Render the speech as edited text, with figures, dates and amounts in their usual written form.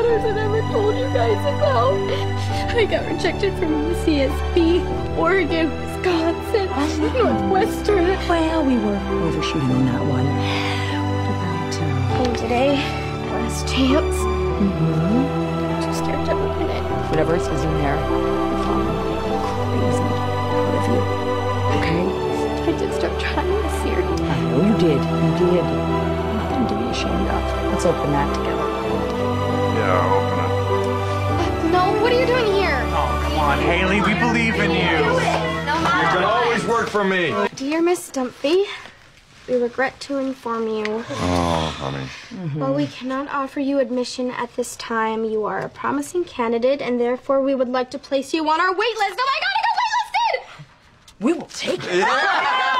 matters I never told you guys about. I got rejected from UCSB, Oregon, Wisconsin, Northwestern. Well, we were overshooting on that one. What about today, last chance. I'm too scared to open it. whatever it says in there, you're following like crazy. Proud of you. Okay? I did start trying this year. I know you did. You did. Nothing to be ashamed of. Let's open that together. Yeah, I'll open it. No, what are you doing here? Oh, come on, Haley, we believe in you. You can always work for me. Dear Miss Stumpy, we regret to inform you. Oh, honey. While we cannot offer you admission at this time, you are a promising candidate, and therefore we would like to place you on our wait list. Oh my God, I got waitlisted! We will take it.